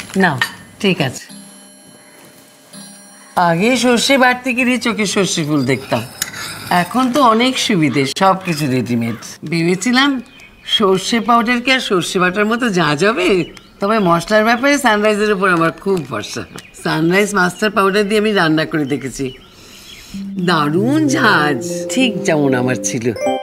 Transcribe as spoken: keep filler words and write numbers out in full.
না ঠিক আছে। আগে সর্ষে বাড়তে গিয়ে চোখে সর্ষে ফুল দেখতাম, এখন তো অনেক সুবিধে, সব কিছু রেডিমেড। ভেবেছিলাম সর্ষে পাউডারকে আর সর্ষে বাটার মতো যা যাবে, তবে মশলার ব্যাপারে সানরাইজের উপর আমার খুব ভরসা। সানরাইজ মাস্টার পাউডার দিয়ে আমি রান্না করে দেখেছি, দারুণ ঝাঁজ, ঠিক যেমন আমার ছিল।